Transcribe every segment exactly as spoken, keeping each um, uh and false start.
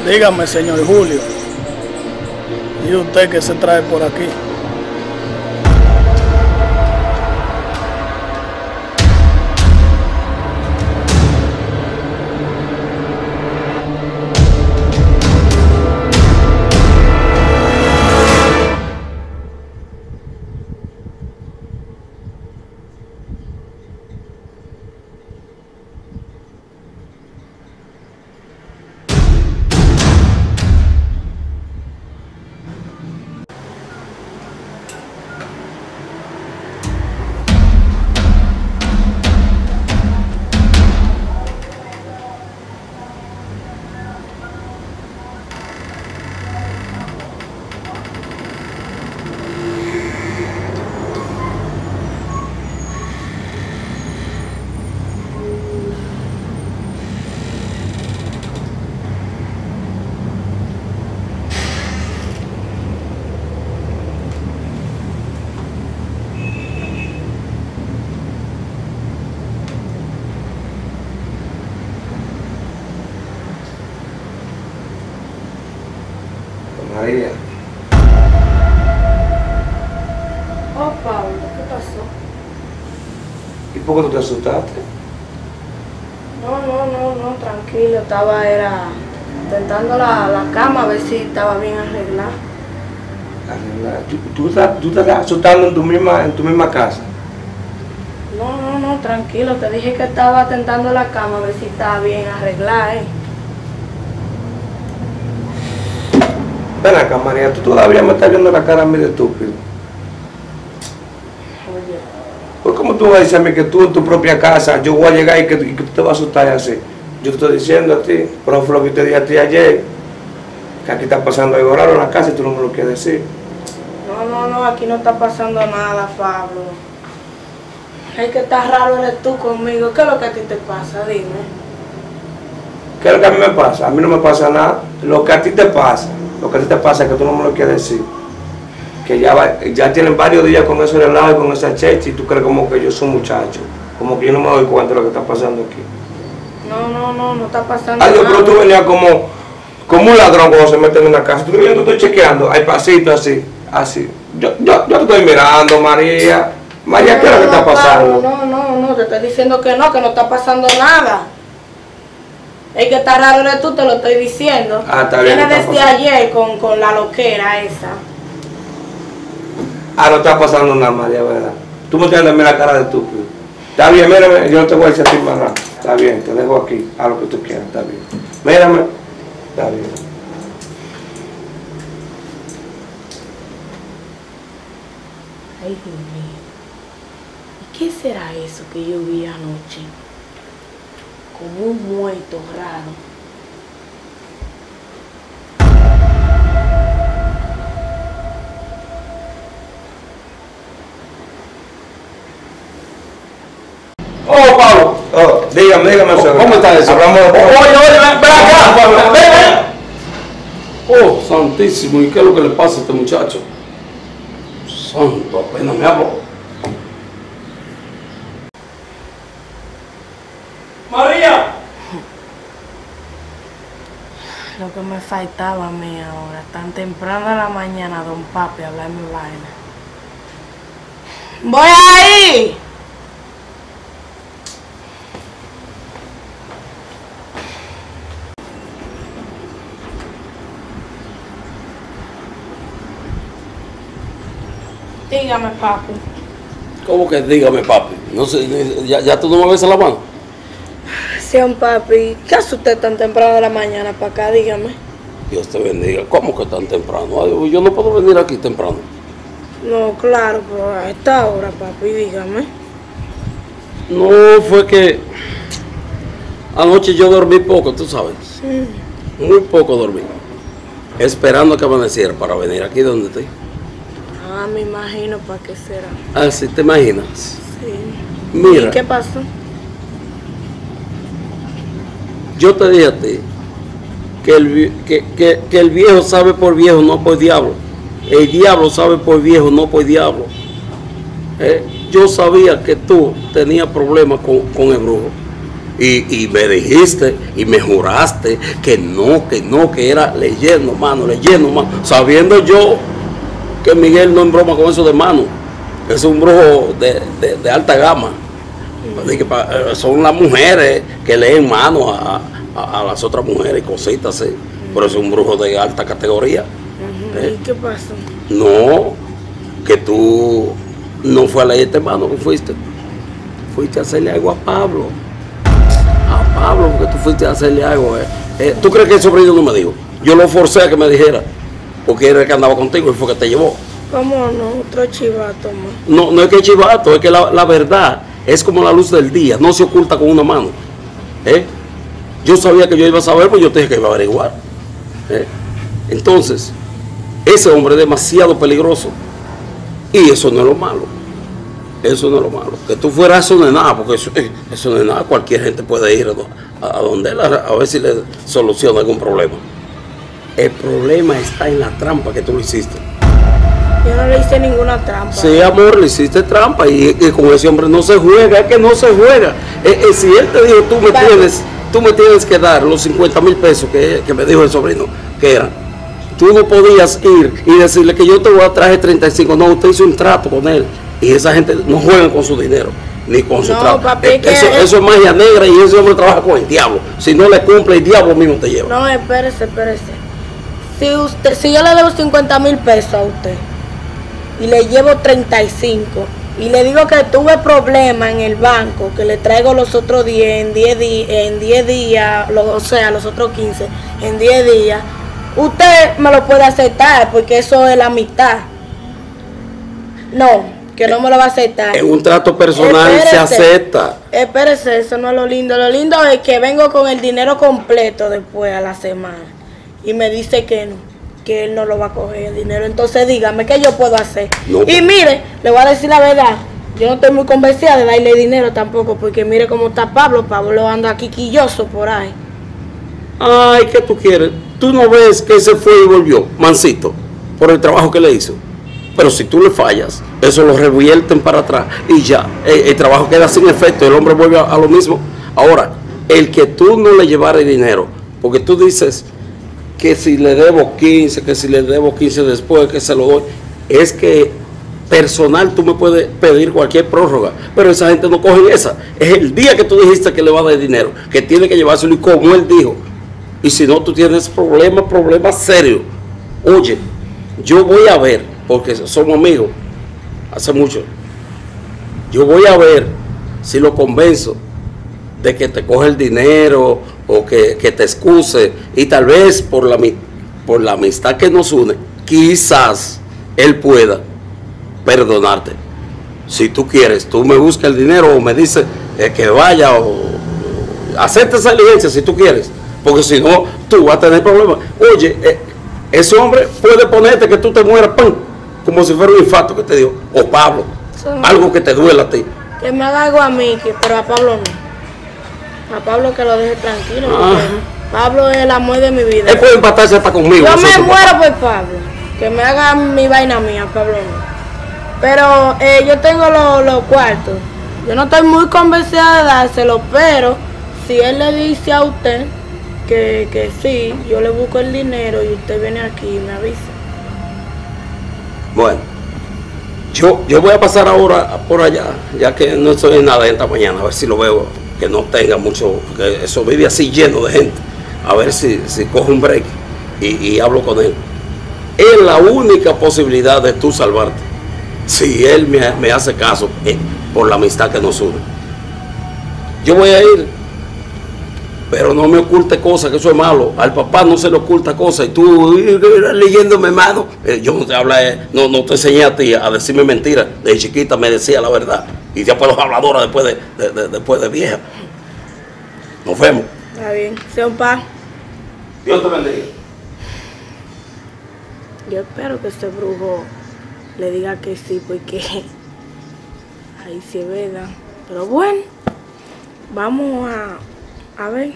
Dígame, señor Julio, ¿y usted qué se trae por aquí? María. Oh, Pablo, ¿qué pasó? ¿Y por qué tú te asustaste? No, no, no, no, tranquilo. Estaba, era, tentando la, la cama a ver si estaba bien arreglada. Arreglada. ¿Tú, tú, estás, ¿Tú te estás asustando en tu misma, en tu misma casa? No, no, no, tranquilo. Te dije que estaba tentando la cama a ver si estaba bien arreglada, ¿eh? Ven acá, María, tú todavía me estás viendo la cara a mí de estúpido. Oye. Pues ¿cómo tú vas a decirme que tú en tu propia casa, yo voy a llegar y que, y que tú te vas a asustar y así? Yo te estoy diciendo a ti, pero fue lo que te dije a ti ayer, que aquí está pasando algo raro en la casa y tú no me lo quieres decir. No, no, no, aquí no está pasando nada, Pablo. Es que está raro eres tú conmigo. ¿Qué es lo que a ti te pasa? Dime. ¿Qué es lo que a mí me pasa? A mí no me pasa nada. Lo que a ti te pasa, lo que a ti te pasa es que tú no me lo quieres decir. Que ya, va, ya tienen varios días con ese relajo y con esa checha y tú crees como que yo soy un muchacho. Como que yo no me doy cuenta de lo que está pasando aquí. No, no, no, no está pasando Ay, nada. yo creo que tú venías como, como un ladrón cuando se mete en una casa. Tú crees que yo te estoy chequeando, hay pasito así, así. Yo, yo, yo te estoy mirando, María. María, ¿qué es lo que está pasando? No, no, no, te estoy diciendo que no, que no está pasando nada. Es que está raro eres tú, te lo estoy diciendo. Ah, está bien. Viene desde ayer con, con la loquera esa. Ah, no está pasando nada, María, ¿verdad? Tú me tienes la cara de estúpido. Está bien, mírame, yo no te voy a decir a ti más nada. Está bien, te dejo aquí, haz lo que tú quieras, está bien. Mírame, está bien. Ay, Dios mío. ¿Y qué será eso que yo vi anoche? Como un muerto raro. Oh, Pablo, oh, dígame, dígame. ¿Cómo, ¿Cómo está eso? Hablamos de... Oye, oye, ven, ven acá, ven, ven. Oh, santísimo, ¿y qué es lo que le pasa a este muchacho? Santo, apenas me hablo. María. Lo que me faltaba a mí ahora, tan temprano en la mañana, don Papi, a hablarme vaina. ¡Voy ahí! Dígame, papi. ¿Cómo que dígame, papi? No sé, ya, ya tú no me besas la mano. Sí, don Papi, ¿qué hace usted tan temprano de la mañana para acá? Dígame. Dios te bendiga. ¿Cómo que tan temprano? Ay, yo no puedo venir aquí temprano. No, claro, pero a esta hora, papi, dígame. No, fue que anoche yo dormí poco, tú sabes. Mm. Muy poco dormí. Esperando que amaneciera para venir aquí donde estoy. Ah, me imagino para qué será. Ah, ¿sí te imaginas? Sí. Mira. ¿Y qué pasó? Yo te dije a ti que el, que, que, que el viejo sabe por viejo, no por diablo. El diablo sabe por viejo, no por diablo. Eh, yo sabía que tú tenías problemas con, con el brujo. Y, y me dijiste y me juraste que no, que no, que era leyendo, mano, leyendo, mano. Sabiendo yo que Miguel no en broma con eso de mano. Es un brujo de, de, de alta gama. Así que pa, son las mujeres que leen mano a, a, a las otras mujeres y cositas así. Pero es un brujo de alta categoría. Uh-huh. ¿Eh? ¿Y qué pasó? No, que tú no fue a leerte mano, que fuiste. Fuiste a hacerle algo a Pablo. A Pablo, porque tú fuiste a hacerle algo. Eh. Eh, ¿Tú crees que el sobrino no me dijo? Yo lo forcé a que me dijera, porque era el que andaba contigo y fue que te llevó. ¿Cómo no? Otro chivato más. No, no es que es chivato, es que la, la verdad es como la luz del día, no se oculta con una mano. ¿Eh? Yo sabía que yo iba a saber, pues yo te dije que iba a averiguar. ¿Eh? Entonces, ese hombre es demasiado peligroso. Y eso no es lo malo. Eso no es lo malo. Que tú fueras, eso no es nada, porque eso, eso no es nada. Cualquier gente puede ir a, a donde él, a ver si le soluciona algún problema. El problema está en la trampa que tú le hiciste. Yo no le hice ninguna trampa. Sí, amor, le hiciste trampa y, y con ese hombre no se juega, es que no se juega. Eh, eh, si él te dijo, tú me Vale. tienes, tú me tienes que dar los cincuenta mil pesos que, que me dijo el sobrino, que eran. Tú no podías ir y decirle que yo te voy a traer treinta y cinco. No, usted hizo un trato con él. Y esa gente no juega con su dinero, ni con su No, trato. papi, Eh, que eso, es- eso es magia negra y ese hombre trabaja con el diablo. Si no le cumple, el diablo mismo te lleva. No, espérese, espérese. Si usted, si yo le debo cincuenta mil pesos a usted y le llevo treinta y cinco y le digo que tuve problemas en el banco, que le traigo los otros diez en diez días, en diez días, lo- o sea, los otros quince en diez días, usted me lo puede aceptar porque eso es la mitad. No, que no me lo va a aceptar. En un trato personal se Espérese. acepta. Espérese, eso no es lo lindo. Lo lindo es que vengo con el dinero completo después a la semana. Y me dice que no, que él no lo va a coger el dinero. Entonces dígame, ¿qué yo puedo hacer? No, y pues. mire, le voy a decir la verdad. Yo no estoy muy convencida de darle dinero tampoco, porque mire cómo está Pablo. Pablo anda aquí quilloso por ahí. Ay, ¿qué tú quieres? Tú no ves que se fue y volvió, mansito, por el trabajo que le hizo. Pero si tú le fallas, eso lo revierten para atrás y ya, el, el trabajo queda sin efecto, el hombre vuelve a, a lo mismo. Ahora, el que tú no le llevaras dinero, porque tú dices que si le debo quince, que si le debo quince después, que se lo doy, es que personal tú me puedes pedir cualquier prórroga, pero esa gente no coge esa. Es el día que tú dijiste que le va a dar dinero, que tiene que llevárselo y como él dijo. Y si no, tú tienes problemas, problemas serios. Oye, yo voy a ver, porque somos amigos hace mucho, yo voy a ver si lo convenzo de que te coge el dinero o que, que te excuse, y tal vez por la, mi- por la amistad que nos une, quizás él pueda perdonarte. Si tú quieres, tú me buscas el dinero o me dices eh, que vaya o acepta esa diligencia si tú quieres, porque si no, tú vas a tener problemas. Oye, eh, ese hombre puede ponerte que tú te mueras, ¡pam!, como si fuera un infarto que te dio, o Pablo, Sí. algo que te duela a ti. Que me haga algo a mí, que, pero a Pablo no. A Pablo que lo deje tranquilo, porque Ah. Pablo es el amor de mi vida. Él puede empatarse hasta conmigo. Yo no sé me si muero papá. por Pablo. Que me haga mi vaina mía, Pablo no. Pero eh, yo tengo los los cuartos. Yo no estoy muy convencida de dárselo, pero si él le dice a usted que, que sí, yo le busco el dinero y usted viene aquí y me avisa. Bueno, yo, yo voy a pasar ahora por allá, ya que no estoy en nada esta mañana, a ver si lo veo, que no tenga mucho, que eso vive así lleno de gente, a ver si, si cojo un break y, y hablo con él. Es la única posibilidad de tú salvarte, si él me, me hace caso eh, por la amistad que nos une. Yo voy a ir, pero no me oculte cosas, que eso es malo. Al papá no se le oculta cosas y tú eh, leyéndome mano. Eh, yo no te hablé, eh, no, no te enseñé a ti a decirme mentiras. De chiquita me decía la verdad. Y después los habladores después de, de, de- después de vieja. Nos vemos. Está bien. Sea un pa. Dios te bendiga. Yo espero que este brujo le diga que sí, porque ahí sí es verdad. Pero bueno, vamos a, a ver.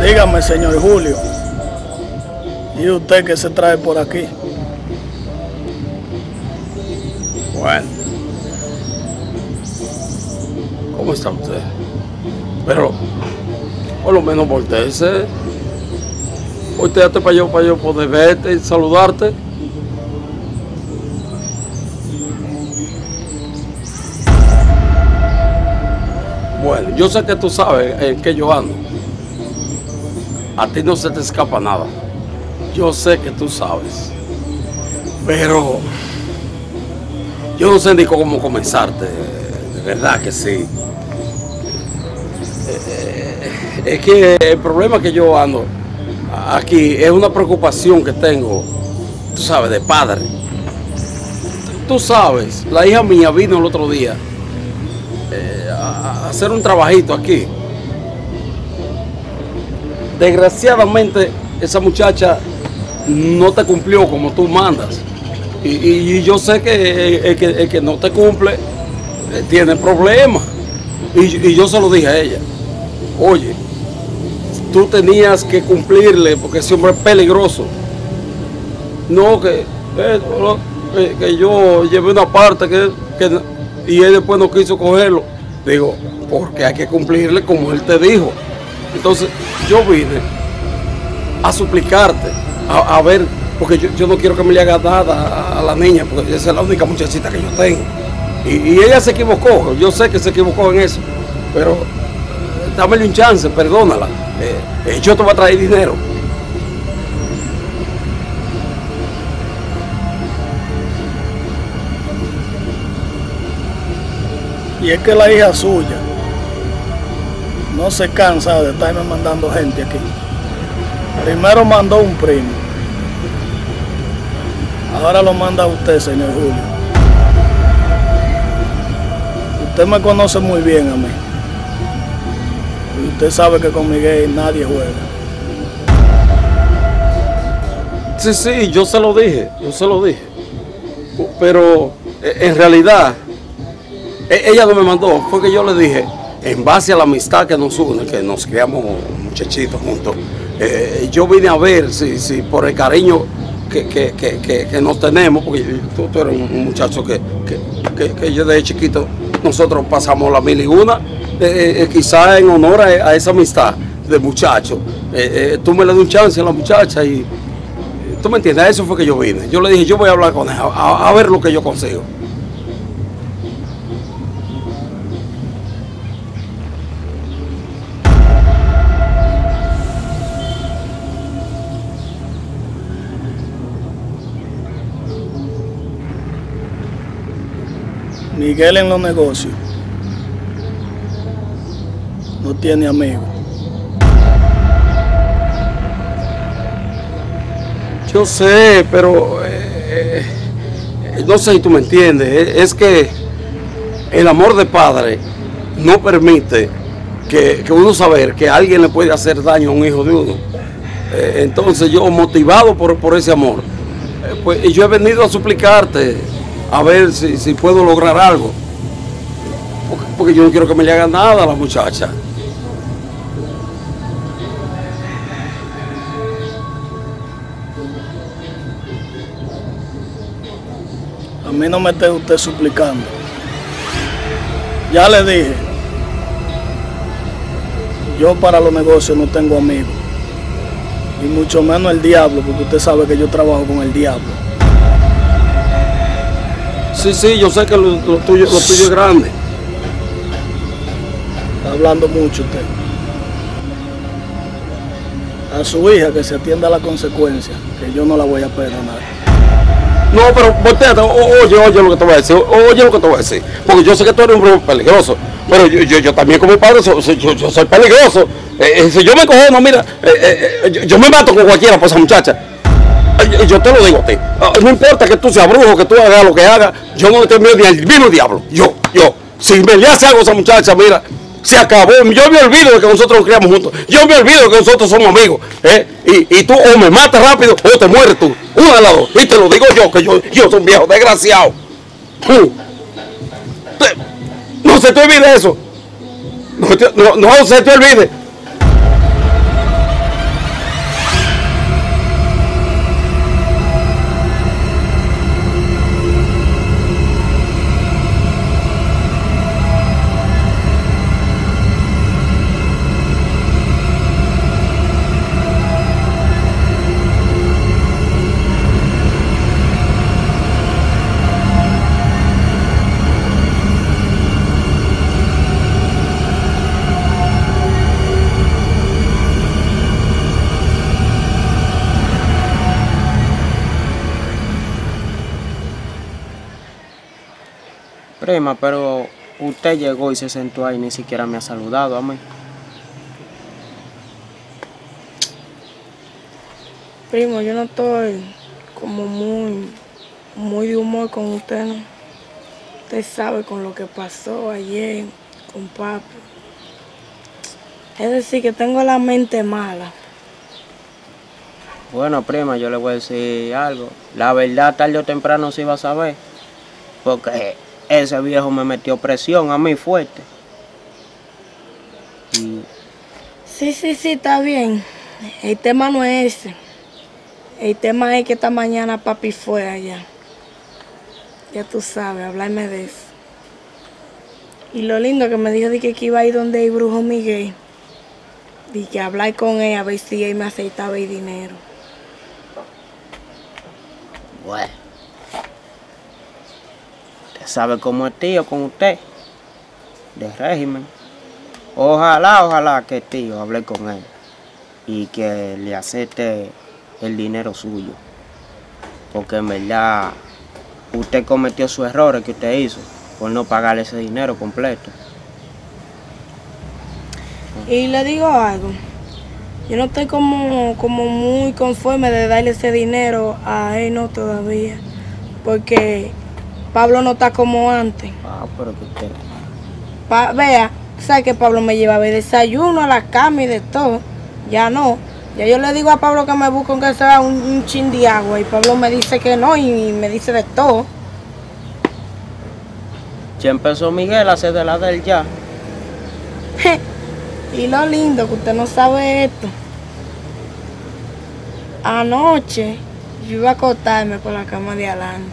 Dígame, señor Julio, ¿y usted qué se trae por aquí? Bueno, ¿cómo está usted? Pero, por lo menos volteese. Volteate para yo, para yo poder verte y saludarte. Bueno, yo sé que tú sabes en qué yo ando. A ti no se te escapa nada. Yo sé que tú sabes. Pero yo no sé ni cómo comenzarte. De verdad que sí. Es que el problema que yo ando aquí es una preocupación que tengo, tú sabes, de padre. Tú sabes, la hija mía vino el otro día eh, a hacer un trabajito aquí. Desgraciadamente, esa muchacha no te cumplió como tú mandas. Y, y, y yo sé que el, que el que no te cumple eh, tiene problemas. Y, y yo se lo dije a ella. Oye, tú tenías que cumplirle porque ese hombre es peligroso. No, que, eh, que, que yo llevé una parte que, que, y él después no quiso cogerlo. Digo, porque hay que cumplirle como él te dijo. Entonces yo vine a suplicarte, a, a ver, porque yo, yo no quiero que me le haga nada a, a la niña, porque esa es la única muchachita que yo tengo. Y, y ella se equivocó, yo sé que se equivocó en eso, pero dámele un chance, perdónala. Eh, eh, yo te voy a traer dinero. Y es que la hija suya no se cansa de estarme mandando gente aquí. Primero mandó un primo. Ahora lo manda usted, señor Julio. Usted me conoce muy bien a mí. Y usted sabe que con Miguel nadie juega. Sí, sí, yo se lo dije, yo se lo dije. Pero en realidad, ella no me mandó, fue que yo le dije, en base a la amistad que nos une, que nos criamos muchachitos juntos, eh, yo vine a ver si, si por el cariño que, que, que, que, que nos tenemos, porque tú, tú eres un muchacho que, que, que, que yo desde chiquito, nosotros pasamos la mil y una, eh, eh, quizás en honor a, a esa amistad de muchachos, eh, eh, tú me le das un chance a la muchacha y, tú me entiendes, a eso fue que yo vine. Yo le dije, yo voy a hablar con ella, a, a ver lo que yo consigo. Miguel en los negocios no tiene amigos. Yo sé, pero eh, eh, no sé si tú me entiendes, eh, es que el amor de padre no permite que, que uno saber que alguien le puede hacer daño a un hijo de uno. Eh, entonces yo, motivado por, por ese amor, eh, pues yo he venido a suplicarte a ver si, si puedo lograr algo. Porque, porque yo no quiero que me le haga nada a la muchacha. A mí no me esté usted suplicando. Ya le dije, yo para los negocios no tengo amigos. Y mucho menos el diablo, porque usted sabe que yo trabajo con el diablo. Sí, sí, yo sé que lo, lo, tuyo, lo tuyo es grande. Está hablando mucho usted. A su hija que se atienda a la consecuencia, que yo no la voy a perdonar. No, pero volteate, oye, oye lo que te voy a decir, oye lo que te voy a decir. Porque yo sé que tú eres un hombre peligroso, pero yo, yo, yo también como padre soy, soy, yo, yo soy peligroso. Eh, eh, si yo me cojo, no, mira, eh, eh, yo, yo me mato con cualquiera por esa muchacha. Yo, yo te lo digo a ti, no importa que tú seas brujo, que tú hagas lo que hagas, yo no le tengo miedo ni al mismo diablo. Yo, yo, si me le hace algo a esa muchacha, mira, se acabó. Yo me olvido de que nosotros nos criamos juntos. Yo me olvido de que nosotros somos amigos. ¿eh? Y, y tú o me matas rápido o te mueres tú. Una de las dos. Y te lo digo yo, que yo, yo soy un viejo desgraciado. No se te olvide eso. No, te, no, no se te olvide. Prima, pero usted llegó y se sentó ahí y ni siquiera me ha saludado a mí. Primo, yo no estoy como muy, muy de humor con usted, ¿no? Usted sabe con lo que pasó ayer con papi. Es decir, que tengo la mente mala. Bueno, prima, yo le voy a decir algo. La verdad, tarde o temprano se iba a saber. Porque ese viejo me metió presión a mí fuerte. Y Sí, sí, sí, está bien. El tema no es ese. El tema es que esta mañana papi fue allá. Ya tú sabes, hablarme de eso. Y lo lindo que me dijo de que iba a ir donde el brujo Miguel. Y que hablar con él a ver si él me aceptaba el dinero. bueno. Usted sabe cómo es tío con usted. De régimen. Ojalá, ojalá que tío hable con él. Y que le acepte el dinero suyo. Porque en verdad usted cometió sus errores que usted hizo por no pagarle ese dinero completo. Y le digo algo. Yo no estoy como, como muy conforme de darle ese dinero a él, no todavía. Porque Pablo no está como antes. Ah, pero que usted... Pa- vea, ¿sabe que Pablo me llevaba el desayuno, a la cama y de todo? Ya no. Ya yo le digo a Pablo que me busque aunque sea un, un chin de agua y Pablo me dice que no y me dice de todo. Ya empezó Miguel a hacer de la de él ya. Y lo lindo que usted no sabe esto. Anoche yo iba a acostarme por la cama de adelante.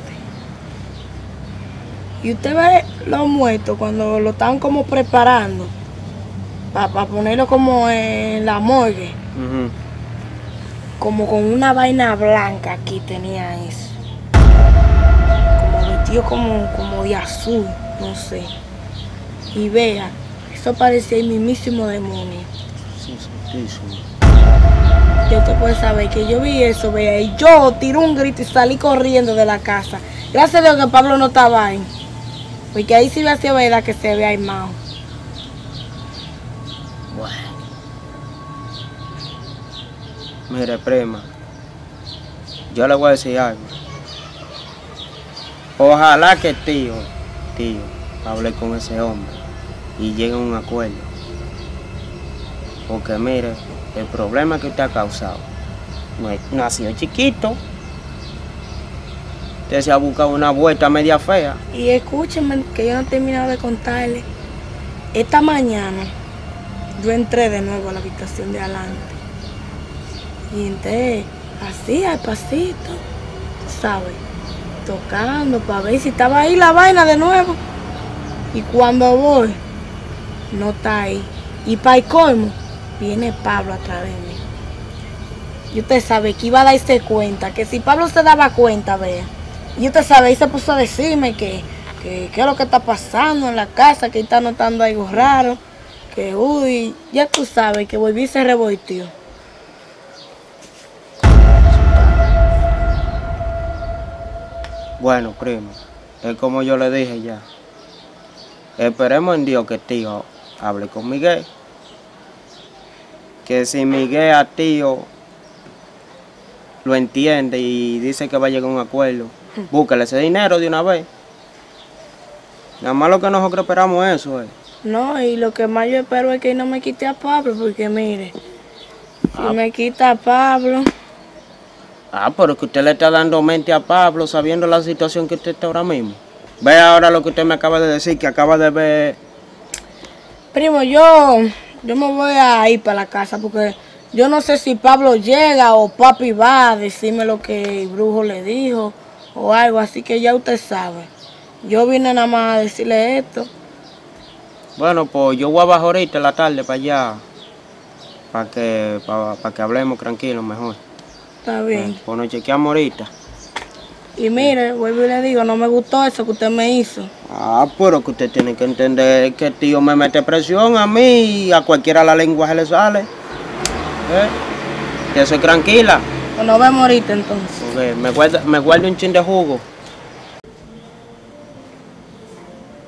Y usted ve los muertos cuando lo estaban como preparando para pa ponerlo como en la morgue. Uh-huh. Como con una vaina blanca aquí tenía eso. Como vestido como, como de azul, no sé. Y vea, eso parecía el mismísimo demonio. Sí, santísimo. Ya usted puede saber que yo vi eso, vea, y yo tiré un grito y salí corriendo de la casa. Gracias a Dios que Pablo no estaba ahí. Porque ahí sí hubiera sido verdad que se había armado. Bueno. Mire, prima, yo le voy a decir algo. Ojalá que tío, tío, hable con ese hombre y llegue a un acuerdo. Porque mire, el problema que usted ha causado no, es, no ha sido chiquito. Usted se ha buscado una vuelta media fea. Y escúchenme, que yo no he terminado de contarle. Esta mañana yo entré de nuevo a la habitación de adelante. Y entré así, al pasito, tú sabes, tocando para ver si estaba ahí la vaina de nuevo. Y cuando voy, no está ahí. Y para el colmo, viene Pablo atrás de mí. Y usted sabe que iba a darse cuenta, que si Pablo se daba cuenta, vea. Y usted sabe, y se puso a decirme que, que, que es lo que está pasando en la casa, que está notando algo raro. Que uy, ya tú sabes, que volví y se revoltió. Bueno, primo, es como yo le dije ya. Esperemos en Dios que tío hable con Miguel. Que si Miguel a tío lo entiende y dice que va a llegar a un acuerdo, búsquele ese dinero de una vez. Nada más lo que nosotros esperamos es eso. Eh. No, y lo que más yo espero es que no me quite a Pablo, porque mire, si me quita a Pablo... Ah, pero que usted le está dando mente a Pablo sabiendo la situación que usted está ahora mismo. Ve ahora lo que usted me acaba de decir, que acaba de ver... Primo, yo, yo me voy a ir para la casa porque yo no sé si Pablo llega o papi va a decirme lo que el brujo le dijo o algo, así que ya usted sabe. Yo vine nada más a decirle esto. Bueno, pues yo voy a bajar ahorita en la tarde para allá, para que, para, para que hablemos tranquilos mejor. Está bien. Pues nos chequeamos ahorita. Y mire, vuelvo y le digo, no me gustó eso que usted me hizo. Ah, pero que usted tiene que entender que el tío me mete presión a mí y a cualquiera la lengua se le sale. ¿Eh? Que soy tranquila. Pues nos vemos ahorita entonces. Okay, me guarda, me guarda un chin de jugo.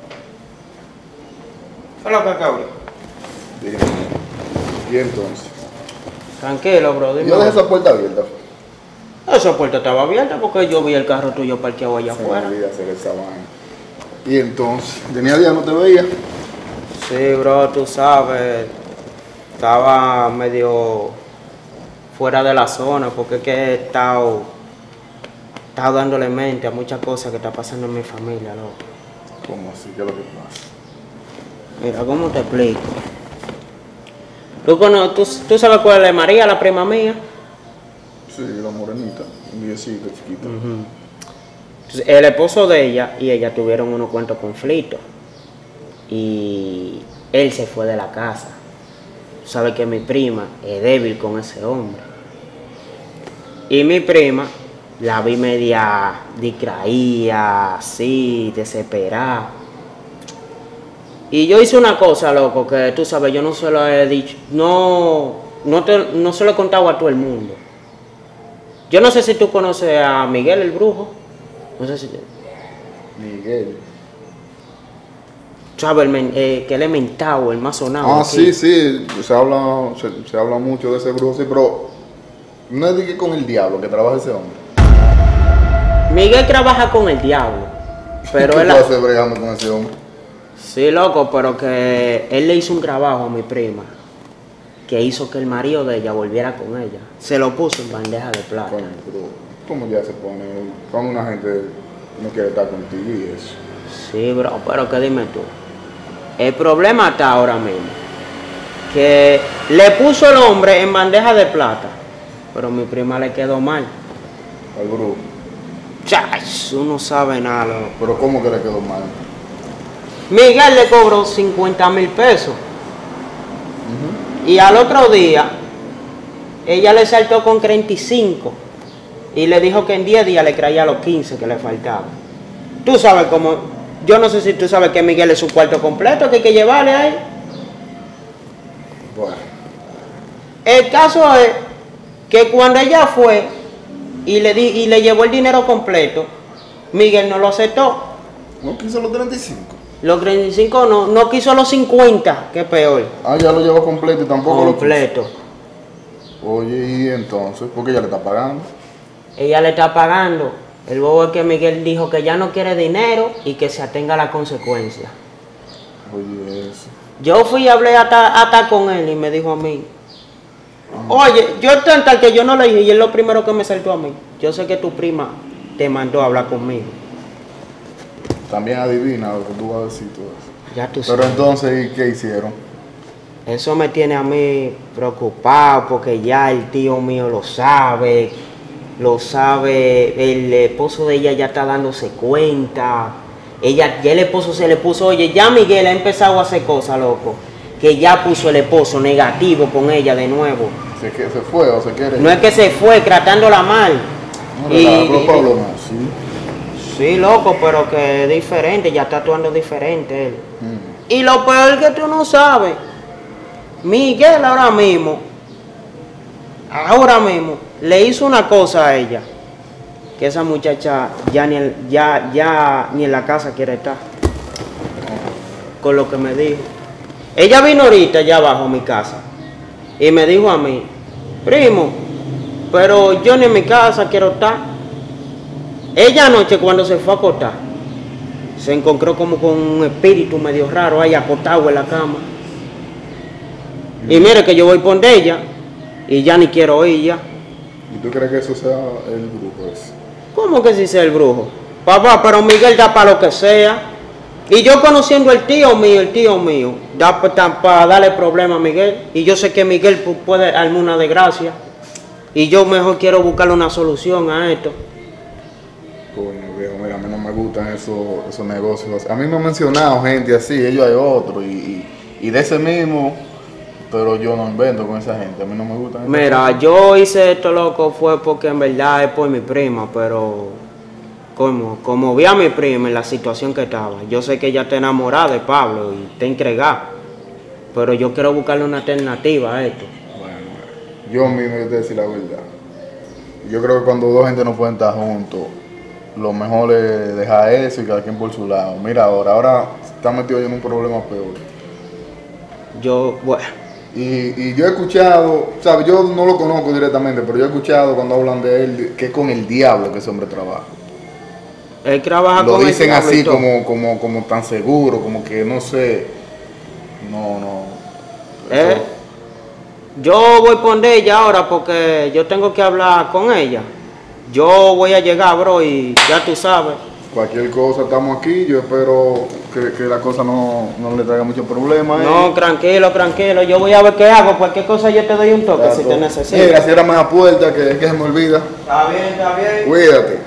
¿Qué es lo que cabrón? Dime. ¿Y entonces? Tranquilo, bro, dime. Yo dejé esa puerta abierta. Esa puerta estaba abierta porque yo vi el carro tuyo parqueado allá Se me afuera. olvidó hacer esa vaina. Y entonces, tenía día no te veía. Sí, bro, tú sabes, estaba medio fuera de la zona porque es que he estado, he estado dándole mente a muchas cosas que está pasando en mi familia, loco. ¿Cómo así? ¿Qué es lo que pasa? Mira, ¿cómo te explico? ¿Tú, cono- tú, tú sabes cuál es María, la prima mía? Sí, la morenita, un viejito chiquito. Entonces, el esposo de ella y ella tuvieron unos cuantos conflictos y él se fue de la casa. Tú sabes que mi prima es débil con ese hombre. Y mi prima la vi media distraída, así, desesperada. Y yo hice una cosa, loco, que tú sabes, yo no se lo he dicho, no, no, te, no se lo he contado a todo el mundo. Yo no sé si tú conoces a Miguel el Brujo. No sé si... Miguel. ¿Sabes? El men- eh, que él es mentado, el más sonado. Ah, aquí. sí, sí, se habla, se, se habla mucho de ese brujo, sí, pero no es de que con el diablo que trabaja ese hombre. Miguel trabaja con el diablo. Pero ¿Qué él... tú haces bregando con ese hombre? Sí, loco, pero que él le hizo un trabajo a mi prima que hizo que el marido de ella volviera con ella. Se lo puso en bandeja de plata. Coño, pero ¿cómo ya se pone? Cuando una gente no quiere estar contigo y eso. Sí, bro, pero que dime tú. El problema está ahora mismo que le puso el hombre en bandeja de plata, pero mi prima le quedó mal. Al brujo. Chach, tú no sabes nada, loco. Pero ¿cómo que le quedó mal? Miguel le cobró cincuenta mil pesos. Y al otro día, ella le saltó con treinta y cinco. Y le dijo que en diez días le traía los quince que le faltaban. Tú sabes cómo. Yo no sé si tú sabes que Miguel es su cuarto completo, que hay que llevarle ahí. Bueno, El caso es que cuando ella fue y le, di, y le llevó el dinero completo, Miguel no lo aceptó. ¿no quiso los treinta y cinco? Los treinta y cinco no, no quiso los cincuenta, que es peor. Ah, ya lo llevó completo y tampoco Completo. lo quiso. Oye, ¿y entonces? ¿Por qué ella le está pagando? Ella le está pagando. El bobo es que Miguel dijo que ya no quiere dinero y que se atenga a las consecuencias. Oye, eso. Yo fui y hablé hasta, hasta con él y me dijo a mí, oye, yo tan tal que yo no le dije y es lo primero que me saltó a mí. Yo sé que tu prima te mandó a hablar conmigo. También adivina lo que tú vas a decir todo eso. Ya tú Pero sabes. entonces, ¿y qué hicieron? Eso me tiene a mí preocupado porque ya el tío mío lo sabe, lo sabe, el esposo de ella ya está dándose cuenta. Ella, ya el esposo se le puso, oye, ya Miguel ha empezado a hacer cosas, loco, que ya puso el esposo negativo con ella de nuevo. ¿Se, que, se fue o se quiere? No es que se fue tratándola mal. No, Y- relaja, pero Pablo no, sí. Sí, loco, pero que es diferente, ya está actuando diferente él. Mm. Y lo peor es que tú no sabes. Miguel ahora mismo, ahora mismo, le hizo una cosa a ella, que esa muchacha ya ni, en- ya, ya ni en la casa quiere estar. Con lo que me dijo. Ella vino ahorita allá abajo a mi casa y me dijo a mí, primo, pero yo ni en mi casa quiero estar. Ella anoche cuando se fue a acostar, se encontró como con un espíritu medio raro ahí acostado en la cama. Y mire que yo voy por ella y ya ni quiero ir ya. ¿Y tú crees que eso sea el grupo ese? ¿Cómo que si sea el brujo? Papá, pero Miguel da para lo que sea. Y yo conociendo el tío mío, el tío mío, da para darle problema a Miguel. Y yo sé que Miguel pu- puede darme una desgracia. Y yo mejor quiero buscarle una solución a esto. Coño, viejo, mira, a mí no me gustan esos, esos negocios. A mí me han mencionado gente así, ellos hay otro, y, y, y de ese mismo, pero yo no invento con esa gente, a mí no me gustan. esas Mira, cosas. yo hice esto, loco, fue porque en verdad es por mi prima, pero como, como vi a mi prima en la situación que estaba, yo sé que ella está enamorada de Pablo y está entregada, pero yo quiero buscarle una alternativa a esto. Bueno, yo mismo, yo te voy a decir la verdad. Yo creo que cuando dos gente no pueden estar juntos, lo mejor es dejar eso y cada quien por su lado. Mira, ahora, ahora está metido yo en un problema peor. Yo, bueno, Y, y yo he escuchado, ¿sabes? Yo no lo conozco directamente, pero yo he escuchado cuando hablan de él que es con el diablo que ese hombre trabaja. él trabaja Lo con el dicen diablo y así todo. como, como, como tan seguro, como que no sé. No, no. Eh, Eso- yo voy por ella ahora porque yo tengo que hablar con ella. Yo voy a llegar, bro, y ya tú sabes. Cualquier cosa, estamos aquí. Yo espero que, que la cosa no, no le traiga muchos problemas. No, tranquilo, tranquilo. Yo voy a ver qué hago. Cualquier cosa yo te doy un toque si te necesito. Mira, cierra más la puerta que, que se me olvida. Está bien, está bien. Cuídate.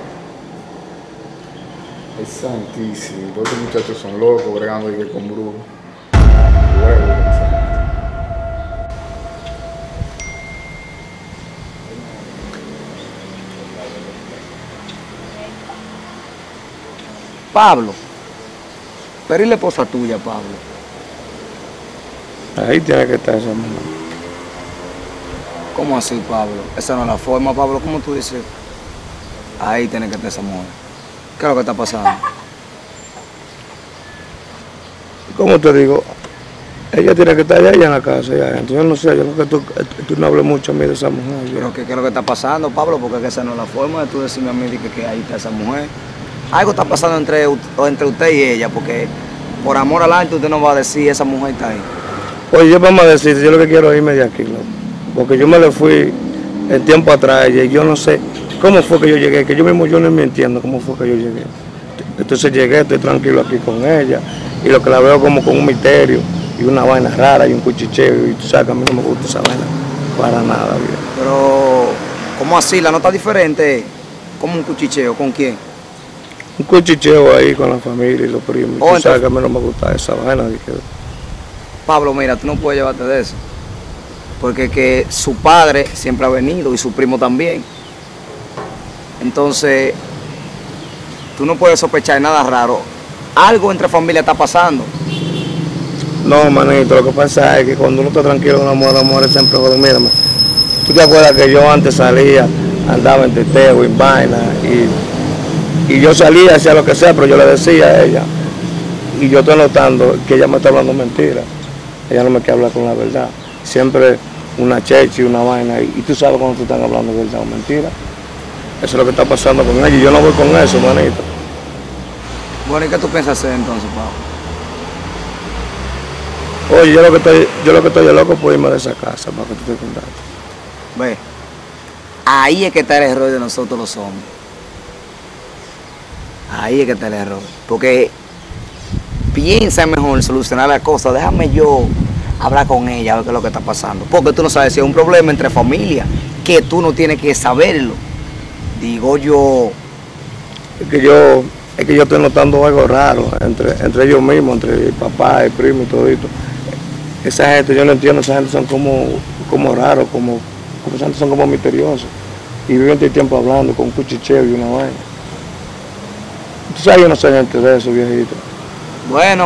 Es santísimo. Todos estos muchachos son locos, bregando y que con brujos. Huevo, Pablo, pero ¿y la esposa tuya, Pablo? Ahí tiene que estar esa mujer. ¿Cómo así, Pablo? Esa no es la forma, Pablo. ¿Cómo tú dices? Ahí tiene que estar esa mujer. ¿Qué es lo que está pasando? ¿Cómo te digo? Ella tiene que estar allá en la casa, ya. Entonces yo no sé, yo creo que tú, tú no hables mucho a mí de esa mujer. yo- ¿Pero qué, qué es lo que está pasando, Pablo? Porque es que esa no es la forma de tú decirme a mí de que, que ahí está esa mujer. Algo está pasando entre, u- o entre usted y ella, porque por amor al arte usted no va a decir esa mujer está ahí. Oye, yo vamos a decir, yo lo que quiero es irme de aquí, loco. Porque yo me le fui el tiempo atrás y yo no sé cómo fue que yo llegué, que yo mismo yo no me entiendo cómo fue que yo llegué. Entonces llegué, estoy tranquilo aquí con ella y lo que la veo como con un misterio y una vaina rara y un cuchicheo y tú sabes que a mí no me gusta esa vaina para nada, viejo. Pero, ¿cómo así? ¿La nota diferente? ¿Cómo un cuchicheo? ¿Con quién? Un cuchicheo ahí con la familia y los primos. Oh, tú sabes entonces- que a mí no me gusta esa vaina. de que- Pablo, mira, tú no puedes llevarte de eso. Porque que su padre siempre ha venido y su primo también. Entonces, tú no puedes sospechar nada raro. Algo entre familia está pasando. No, manito, lo que pasa es que cuando uno está tranquilo con una mujer, la mujer siempre joden. Mírame, tú te acuerdas que yo antes salía, andaba en teteo, en vaina, y, y yo salía, hacía lo que sea, pero yo le decía a ella, y yo estoy notando que ella me está hablando mentira. Ella no me quiere hablar con la verdad. Siempre una checha y una vaina, y, y tú sabes cuando te están hablando verdad o mentira. Eso es lo que está pasando con ella, y yo no voy con eso, manito. Bueno, ¿y qué tú piensas hacer entonces, Pablo? Oye, yo lo que estoy, yo lo que estoy loco por irme de esa casa, para que tú te contaste. Ve, ahí es que está el error de nosotros los hombres. Ahí es que está el error. Porque piensa mejor solucionar la cosa. Déjame yo hablar con ella, a ver qué es lo que está pasando. Porque tú no sabes si es un problema entre familias, que tú no tienes que saberlo. Digo yo, Es que yo, es que yo estoy notando algo raro entre, entre ellos mismos, entre el papá, el primo y todo esto. Esa gente, yo no entiendo, esa gente son como, como raros, como, como esa gente son como misteriosos. Y viven todo el tiempo hablando con un cuchicheo y una vaina. Tú sabes, yo no soy gente de eso, viejito. bueno,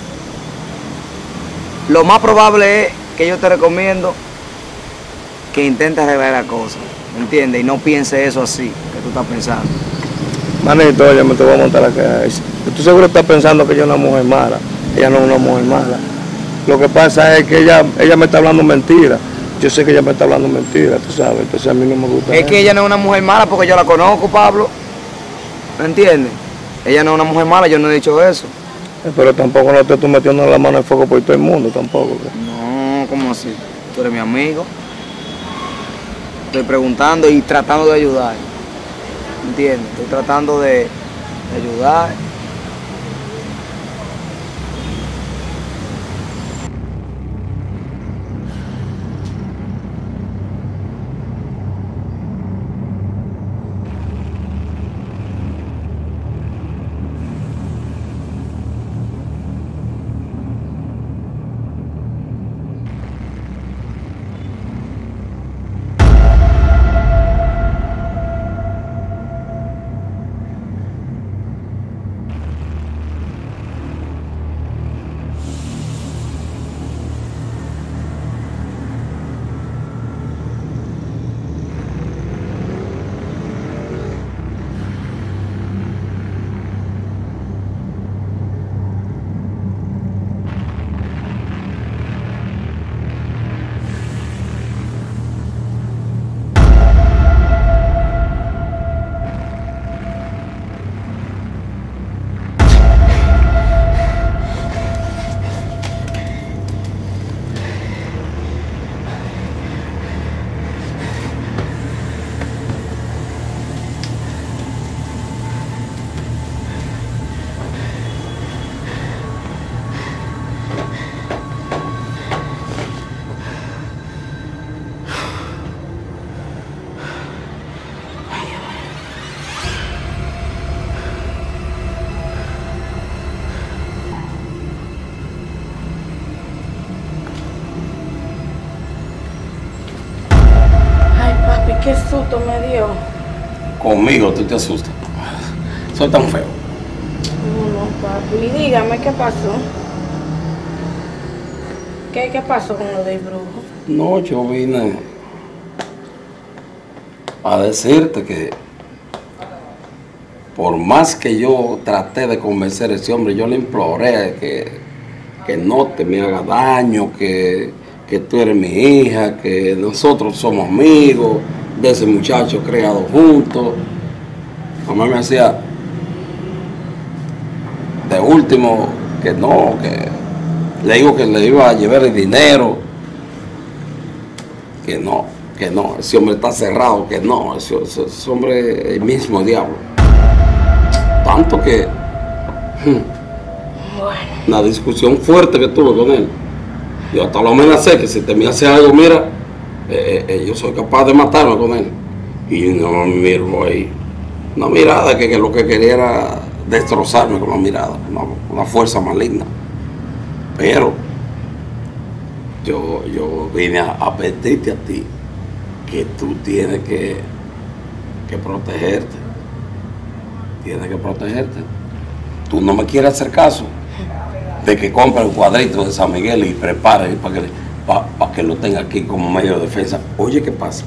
lo más probable es que yo te recomiendo que intentes arreglar la cosa, ¿me entiendes? Y no pienses eso así, que tú estás pensando. Manito, oye, me te voy a montar la cara. Tú seguro estás pensando que ella es una mujer mala. Ella no es una mujer mala. Lo que pasa es que ella, ella me está hablando mentira. Yo sé que ella me está hablando mentira, tú sabes. Entonces a mí no me gusta. Es eso. que ella no es una mujer mala porque yo la conozco, Pablo. ¿Me entiendes? Ella no es una mujer mala, yo no he dicho eso. Pero tampoco no te estoy metiendo la mano en fuego por todo el mundo, tampoco. No, ¿cómo así? Tú eres mi amigo. Estoy preguntando y tratando de ayudar. ¿Me entiendes? Estoy tratando de, de ayudar. qué susto me dio. Conmigo tú te asustas. Soy tan feo. No, no, papi. Y dígame, ¿qué pasó? ¿Qué, qué pasó con lo del brujo? No, yo vine a decirte que por más que yo traté de convencer a ese hombre, yo le imploré que, que no te me haga daño, que, que tú eres mi hija, que nosotros somos amigos de ese muchacho criado juntos. Mamá me hacía de último que no, que le digo que le iba a llevar el dinero, que no, que no, ese hombre está cerrado, que no, ese, ese, ese hombre es el mismo diablo. Tanto que hmm, Bueno, una discusión fuerte que tuve con él. Yo hasta lo amenacé que si te me hace algo, mira, eh, eh, yo soy capaz de matarme con él. Y no me miró ahí. Una mirada que, que lo que quería era destrozarme con la mirada, una, una fuerza maligna. Pero yo, yo vine a, a pedirte a ti que tú tienes que, que protegerte. Tienes que protegerte. Tú no me quieres hacer caso de que compre el cuadrito de San Miguel y prepare para que, pa, pa que lo tenga aquí como medio de defensa. Oye, ¿qué pasa?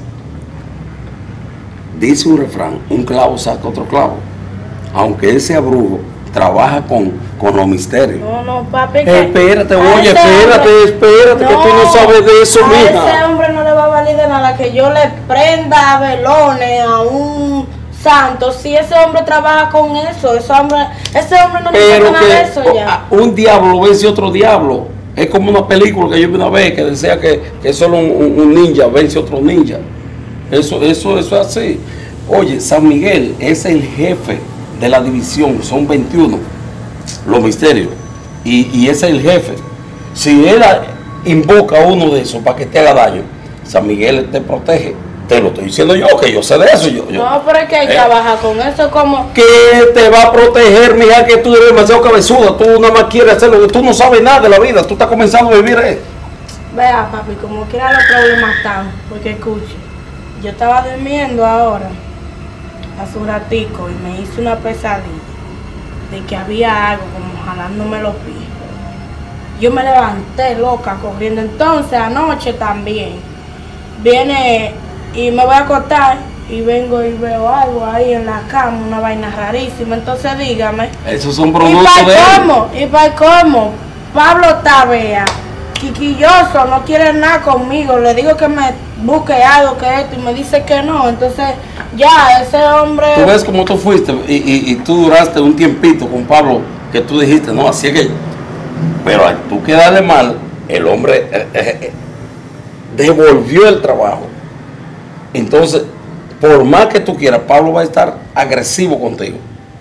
Dice un refrán, un clavo saca otro clavo. Aunque él sea brujo, trabaja con, con los misterios. no, no, papi. Eh, que espérate, a oye, ese espérate, hombre- espérate, que tú no sabes de eso, a mija. ese hombre no le va a valer de nada que yo le prenda velones a un santo. Si ese hombre trabaja con eso, ese hombre, ese hombre no Pero necesita nada de que eso ya. o- un diablo vence otro diablo. Es como una película que yo vi una vez que decía que, que solo un, un- un ninja vence otro ninja. Eso, eso, eso es así. Oye, San Miguel es el jefe de la división, son veintiuno, los misterios, y, y ese es el jefe. Si él a- invoca a uno de esos para que te haga daño, San Miguel te protege. Te lo estoy diciendo yo, que yo sé de eso. Yo, yo. No, pero es que hay que Eh. trabajar con eso como... ¿Qué te va a proteger, mija? Que tú eres demasiado cabezuda, tú nada más quieres hacer lo que tú no sabes nada de la vida, tú estás comenzando a vivir. Eh. Vea, papi, como quiera los problemas están, porque escuche, yo estaba durmiendo ahora, hace un ratico, y me hice una pesadilla de que había algo como jalándome los pies. Yo me levanté loca corriendo, entonces anoche también viene y me voy a acostar y vengo y veo algo ahí en la cama, una vaina rarísima, entonces dígame. Esos son ¿Y productos para de él. cómo? ¿Y para cómo? Pablo Tabea, quiquilloso, no quiere nada conmigo. Le digo que me busque algo que esto y me dice que no. Entonces, ya, ese hombre... Tú ves cómo tú fuiste y, y, y tú duraste un tiempito con Pablo que tú dijiste, no, así es que... Pero al tú quedarle mal, el hombre eh, eh, devolvió el trabajo. Entonces, por más que tú quieras, Pablo va a estar agresivo contigo.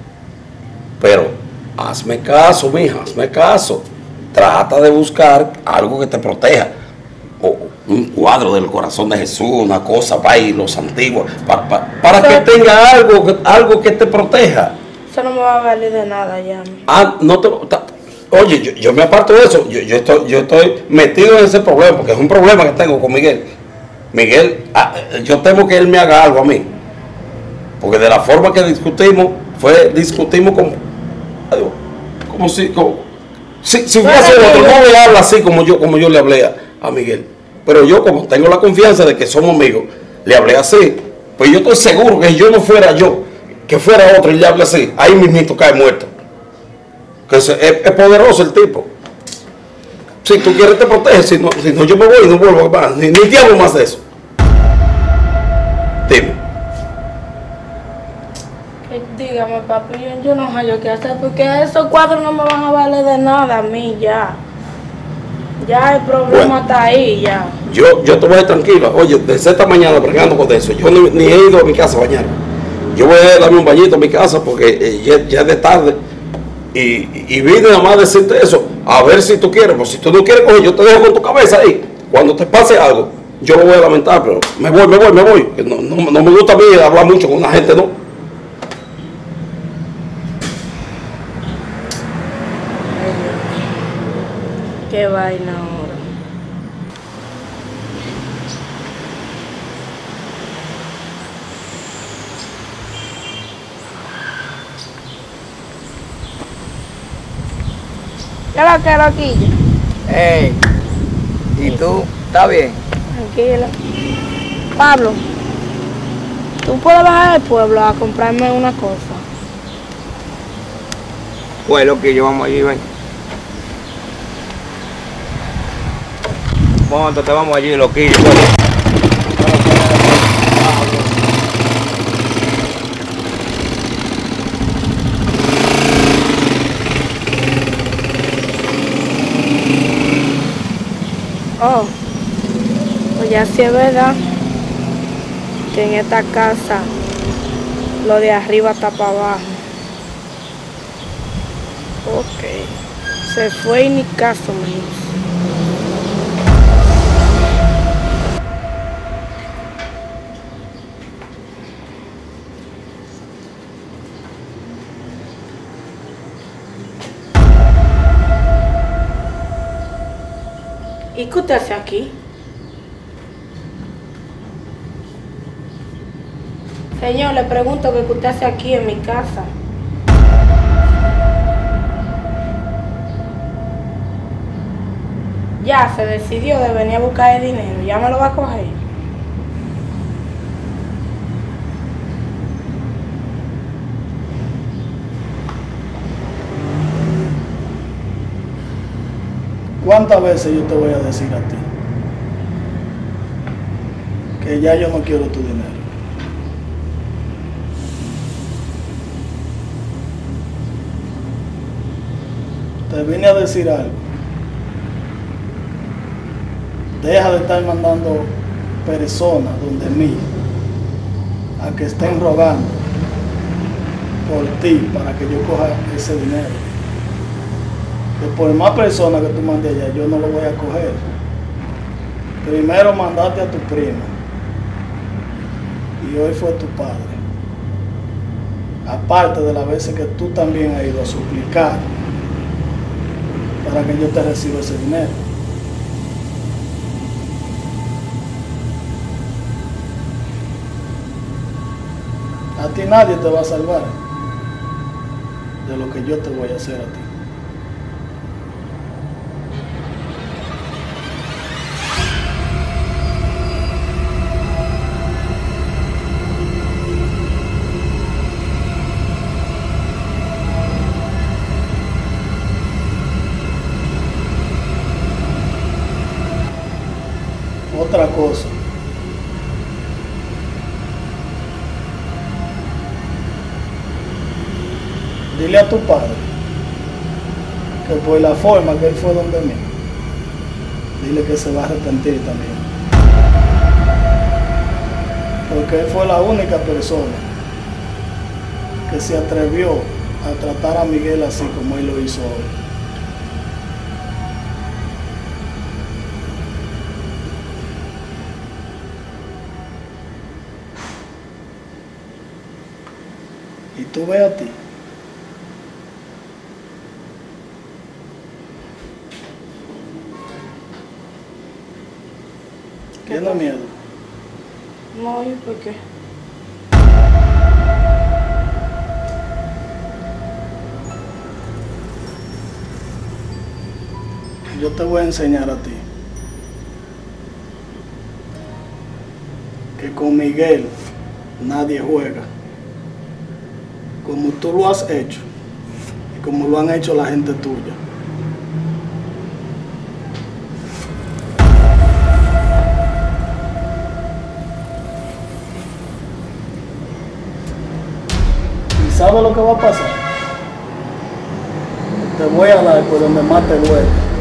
Pero hazme caso, mija, hazme caso. Trata de buscar algo que te proteja. O un cuadro del corazón de Jesús, una cosa, va y los antiguos, para, para, para que tenga algo, que- algo que te proteja. Eso no me va a valer de nada ya. Ah, no te, ta- oye, yo, yo me aparto de eso. Yo, yo, estoy, yo estoy metido en ese problema, porque es un problema que tengo con Miguel. Miguel, ah, yo temo que él me haga algo a mí. Porque de la forma que discutimos, fue discutimos como, adiós, como si, como, si, si fuese otro, no le habla así como yo, como yo le hablé a, a Miguel. Pero yo, como tengo la confianza de que somos amigos, le hablé así. Pues yo estoy seguro que si yo no fuera yo, que fuera otro y le hable así, ahí mismito cae muerto. Que es, es, es poderoso el tipo. Si tú quieres te proteges, si no, si no yo me voy y no vuelvo más, ni, ni te hablo más de eso. Dime. Que dígame, papi, yo, yo no sé yo qué hacer, porque esos cuadros no me van a valer de nada a mí ya. Ya el problema Bueno. está ahí ya. Yo, yo te voy a ir tranquila. Oye, desde esta mañana bregando con eso. Yo ni, ni he ido a mi casa a bañar. Yo voy a darme un bañito a mi casa porque eh, ya, ya es de tarde. Y, y vine nada más a decirte eso. A ver si tú quieres. Pues si tú no quieres, oye, yo te dejo con tu cabeza ahí. Cuando te pase algo, yo lo voy a lamentar. Pero me voy, me voy, me voy. Que no, no, no me gusta a mí hablar mucho con una gente, ¿no? Qué vaina ahora. ¿Qué es lo que es, loquillo? Ey, ¿y tú? ¿Estás bien? Tranquilo. Pablo, ¿tú puedes bajar al pueblo a comprarme una cosa? Pues lo que yo vamos allí, ven. Póntate, vamos allí, loquillo. Oh, pues ya sí es verdad que en esta casa lo de arriba está para abajo. Ok, se fue y ni caso me hizo. ¿Y qué usted hace aquí? Señor, le pregunto que qué usted hace aquí en mi casa. Ya se decidió de venir a buscar el dinero, ya me lo va a coger. ¿Cuántas veces yo te voy a decir a ti que ya yo no quiero tu dinero? Te vine a decir algo. Deja de estar mandando personas donde mí a que estén rogando por ti para que yo coja ese dinero. Que por más personas que tú mandes allá, yo no lo voy a coger. Primero mandaste a tu prima y hoy fue tu padre. Aparte de las veces que tú también has ido a suplicar para que yo te reciba ese dinero. A ti nadie te va a salvar de lo que yo te voy a hacer a ti. Otra cosa. Dile a tu padre que por la forma que él fue donde mí, dile que se va a arrepentir también. Porque él fue la única persona que se atrevió a tratar a Miguel así como él lo hizo hoy. Y tú ve a ti. ¿Tienes miedo? No, ¿y por qué? Yo te voy a enseñar a ti que con Miguel nadie juega. Como tú lo has hecho y como lo han hecho la gente tuya. ¿Y sabes lo que va a pasar? Te voy a dar por donde más te duele.